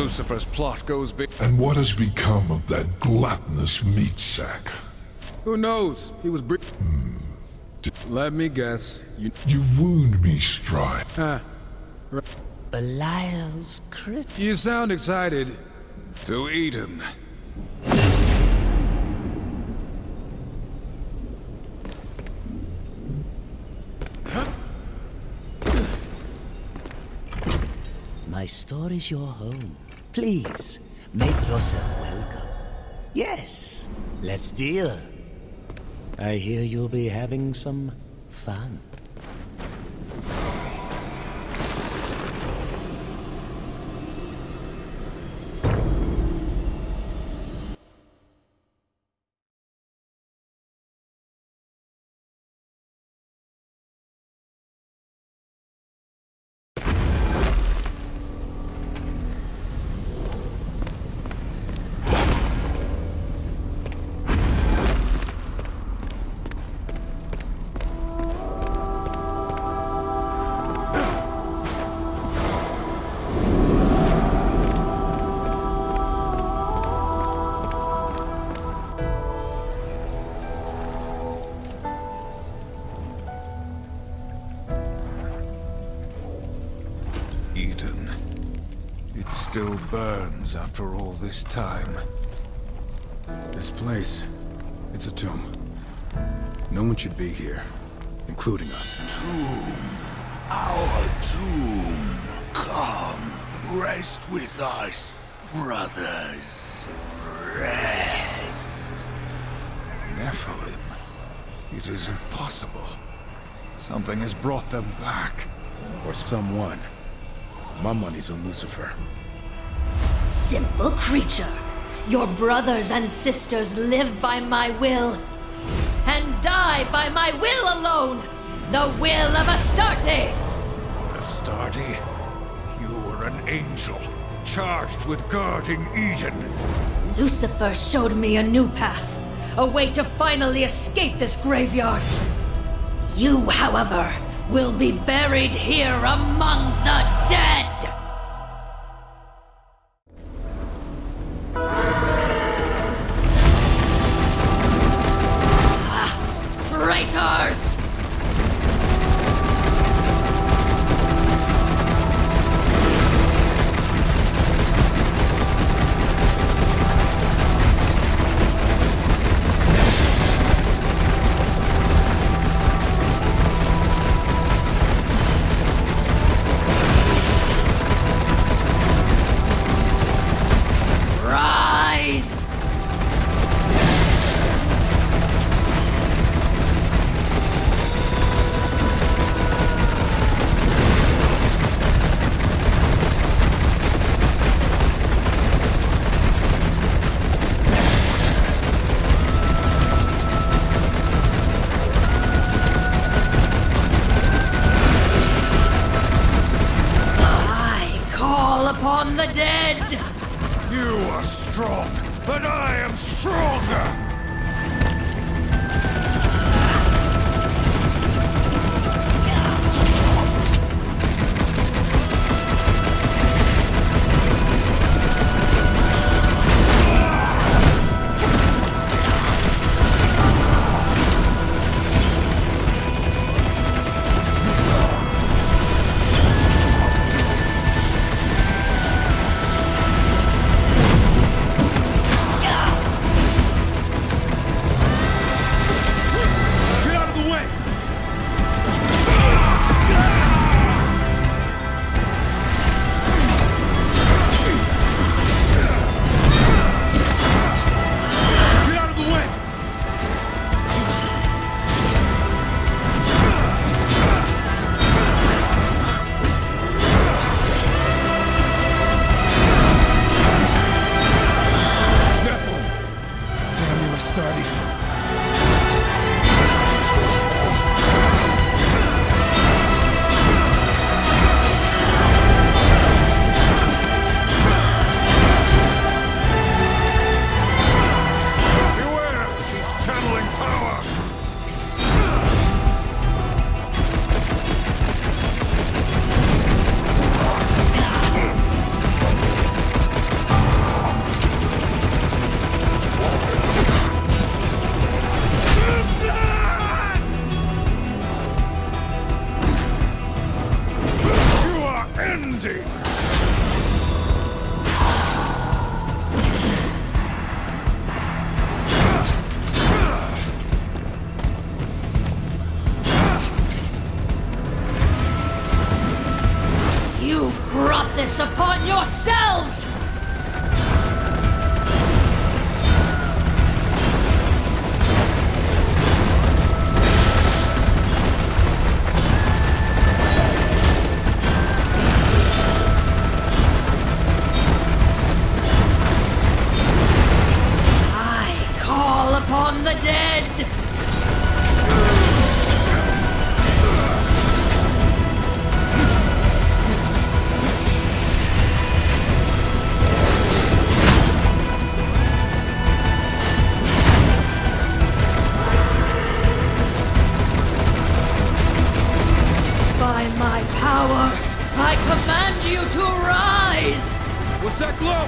Lucifer's plot goes big. And what has become of that gluttonous meat sack? Who knows? He was Let me guess. You wound me, Stride. Belial's crit. You sound excited. To Eden. My store is your home. Please, make yourself welcome. Yes, let's deal. I hear you'll be having some fun. Eden. It still burns after all this time. This place, it's a tomb. No one should be here, including us. Tomb. Our tomb. Come, rest with us, brothers. Rest. Nephilim. It is impossible. Something has brought them back. Or someone. My money's on Lucifer. Simple creature. Your brothers and sisters live by my will. And die by my will alone. The will of Astarte. Astarte? You were an angel, charged with guarding Eden. Lucifer showed me a new path. A way to finally escape this graveyard. You, however, will be buried here among the dead! Traitors! Rise! I call upon the dead! You are strong, but I am stronger! yourselves! I call upon the dead! By my power, I command you to rise! What's that glow?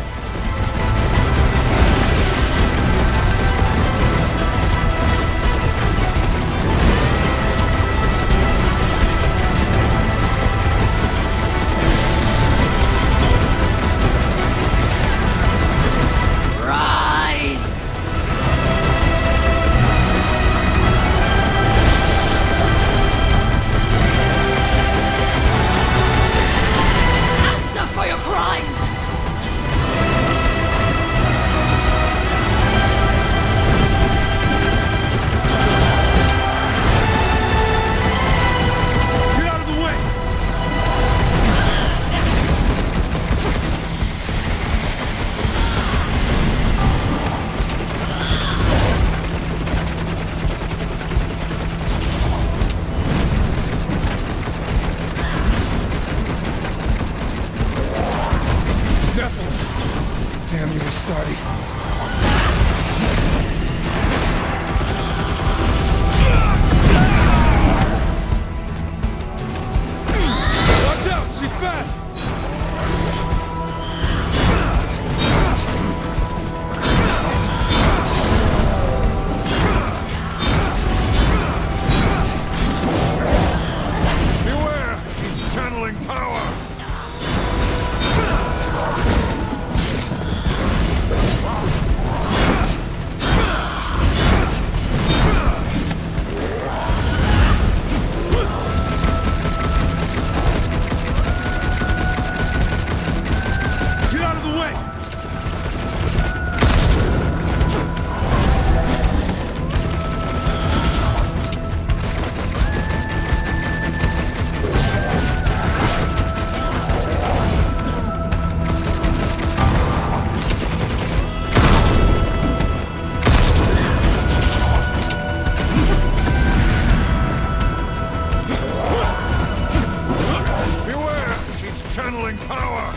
Rise! Answer for your crimes! Get out of the way! Nephilim! Damn you, Astarte. Watch out! She's fast! Beware! She's channeling power! Get out of the way! Beware! She's channeling power!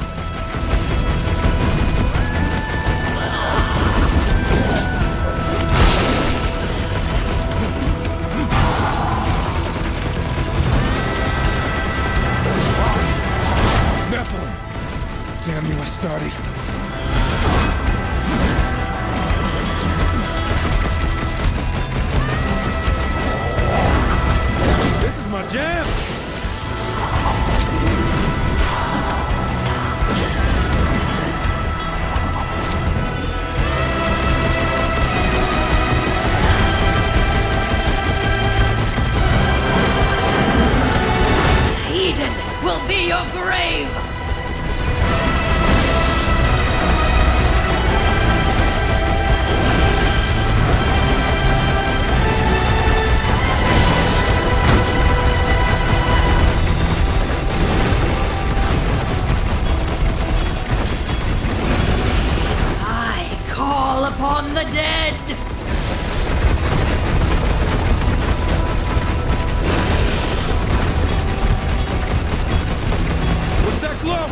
Nephilim! Damn you, Astarte. This is my jam! Eden will be your grave! I call upon the dead! What's that glow?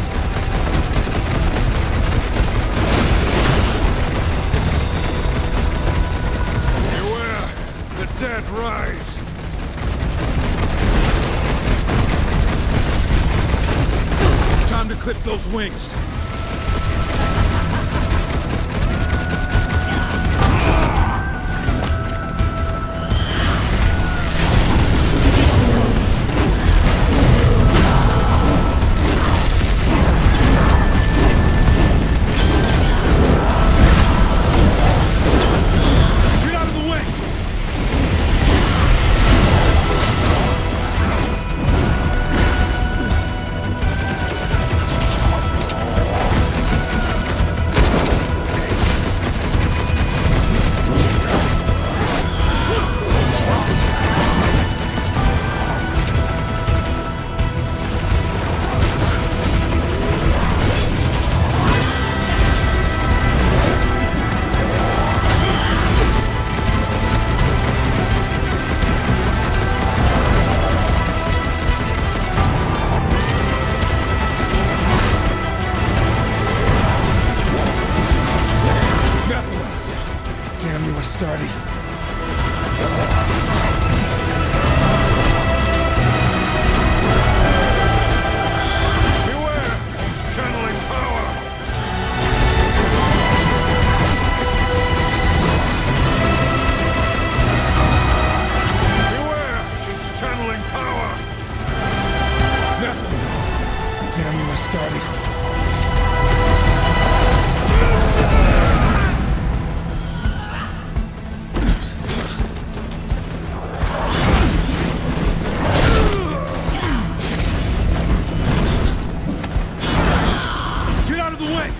Beware! The dead rise! Time to clip those wings. Damn you, Astartes. Beware! She's channeling power! Beware! She's channeling power! Nothing. Damn you, Astartes. Get out of the way!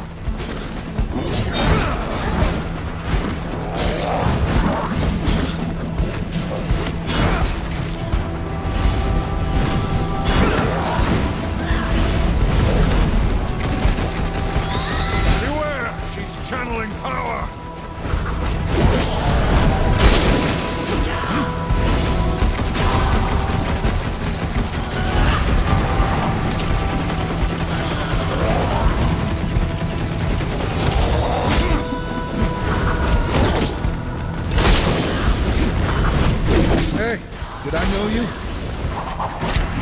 Beware! She's channeling power! Hey, did I know you?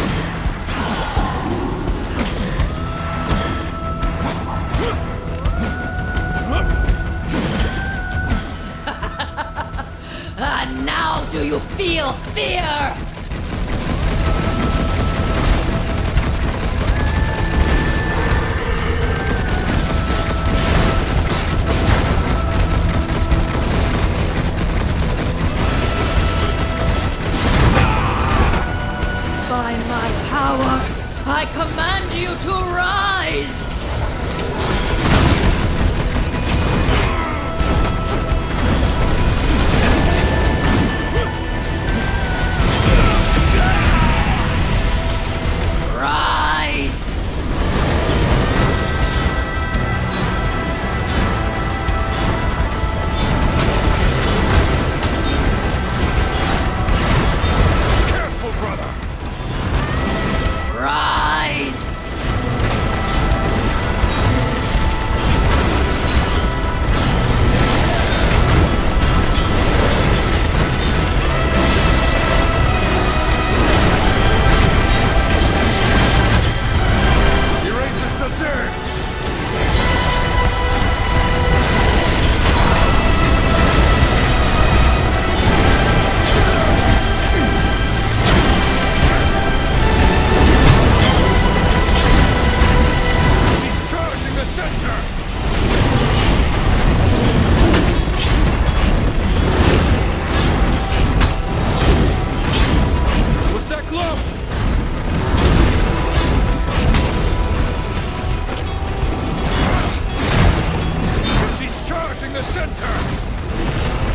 And now do you feel fear? By my power, I command you to rise! Rise! Careful, brother! Rise! Erases the dirt! She's charging the center! What's that glow? She's charging the center!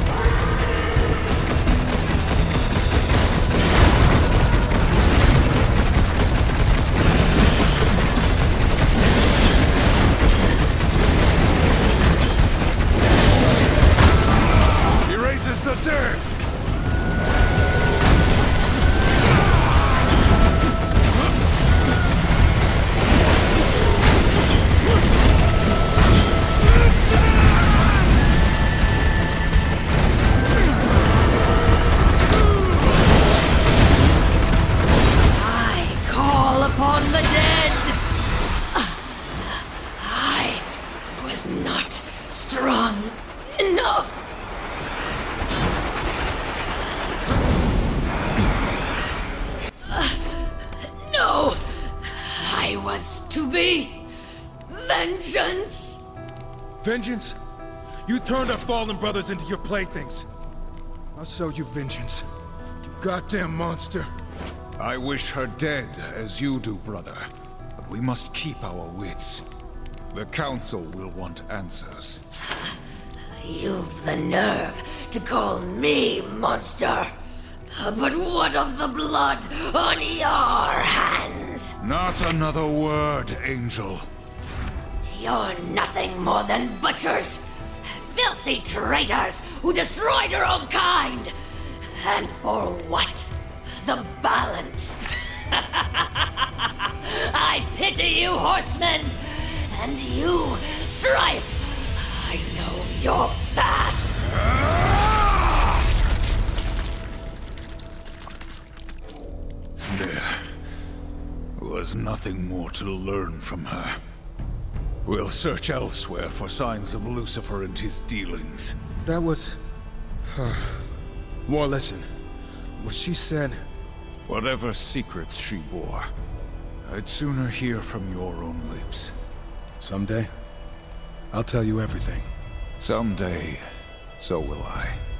Erases the dirt! I call upon the dead! I was not strong enough! No! I was to be vengeance! Vengeance? You turned our fallen brothers into your playthings. I'll show you vengeance. You goddamn monster. I wish her dead, as you do, brother. But we must keep our wits. The Council will want answers. You've the nerve to call me monster! But what of the blood on your hands? Not another word, Angel. You're nothing more than butchers! Filthy traitors who destroyed your own kind! And for what? The balance! I pity you, horsemen! And you, Strife! I know your past! There's nothing more to learn from her. We'll search elsewhere for signs of Lucifer and his dealings. That was... War, listen. What she said... Whatever secrets she bore, I'd sooner hear from your own lips. Someday, I'll tell you everything. Someday, so will I.